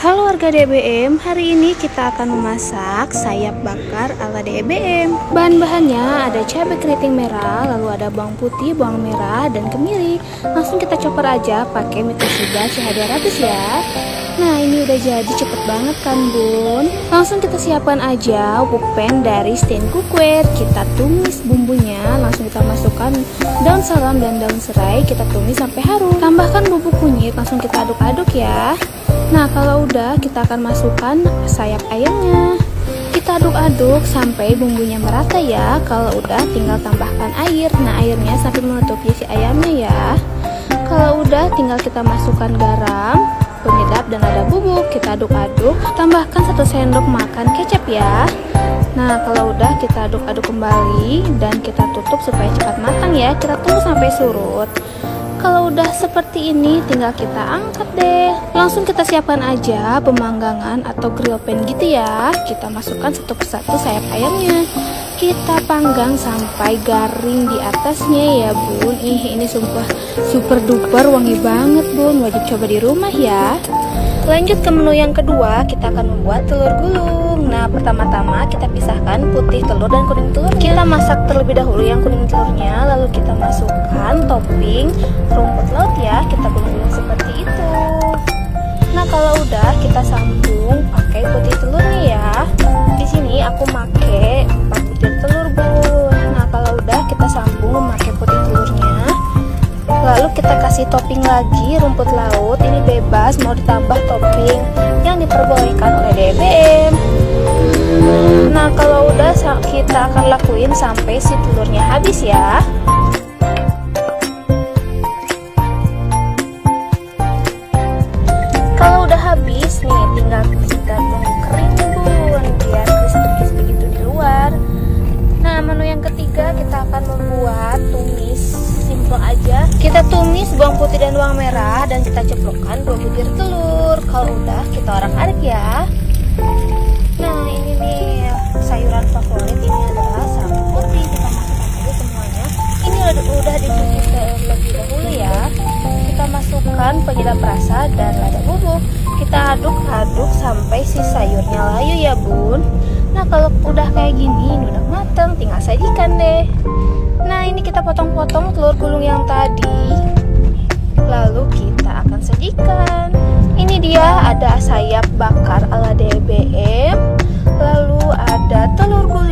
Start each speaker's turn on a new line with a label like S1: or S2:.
S1: Halo warga DBM, hari ini kita akan memasak sayap bakar ala DBM. Bahan-bahannya ada cabai keriting merah, lalu ada bawang putih, bawang merah, dan kemiri. Langsung kita chopper aja pakai Mitsubishi CH200 ya. Nah ini udah jadi, cepet banget kan bun. Langsung kita siapkan aja pulpen dari Stein Cookware. Kita tumis bumbunya, langsung kita masukkan daun salam dan daun serai. Kita tumis sampai harum. Tambahkan bubuk kunyit, langsung kita aduk-aduk ya. Nah kalau udah, kita akan masukkan sayap ayamnya. Kita aduk-aduk sampai bumbunya merata ya. Kalau udah, tinggal tambahkan air. Nah airnya sampai menutupi si ayamnya ya. Kalau udah, tinggal kita masukkan garam, penyedap, dan ada bubuk. Kita aduk-aduk. Tambahkan 1 sendok makan kecap ya. Nah kalau udah, kita aduk-aduk kembali dan kita tutup supaya cepat matang ya. Kita tunggu sampai surut. Kalau udah seperti ini, tinggal kita angkat deh. Langsung kita siapkan aja pemanggangan atau grill pan gitu ya. Kita masukkan satu persatu sayap ayamnya. Kita panggang sampai garing di atasnya ya bun. Ini sumpah super duper wangi banget bun. Wajib coba di rumah ya. Lanjut ke menu yang kedua, kita akan membuat telur gulung. Nah pertama-tama kita pisahkan putih telur dan kuning telur. Kita masak terlebih dahulu yang kuning telurnya, lalu kita masukkan topping rumput laut ya. Kita gulung-gulung seperti itu. Nah kalau udah, kita sambung pakai putih telurnya ya. Di sini aku pakai 4 butir telur bun. Nah kalau udah, kita sambung memakai putih telurnya. Lalu kita kasih topping lagi rumput laut. Ini bebas mau ditambah topping yang diperbolehkan oleh DBM. Nah kalau udah, kita akan lakuin sampai si telurnya habis ya. Kalau udah habis nih, tinggal kita tunggu kering bun, biar crispy-crispy gitu di luar. Nah menu yang ketiga, kita akan membuat tumis simple aja. Kita tumis bawang putih dan bawang merah dan kita ceplokkan 2 butir telur. Kalau udah, kita orak-arik ya. Nah ini nih sayuran favorit, ini adalah sawi putih. Kita masukkan aja semuanya. Ini udah ditumis terlebih dahulu ya. Kita masukkan penyedap rasa dan lada bubuk. Kita aduk-aduk sampai si sayurnya layu ya bun. Nah kalau udah kayak gini, ini udah mateng, tinggal sajikan deh. Nah ini kita potong-potong telur gulung yang tadi, lalu kita akan sajikan. Ini dia, ada sayap bakar ala DBM, lalu ada telur gulung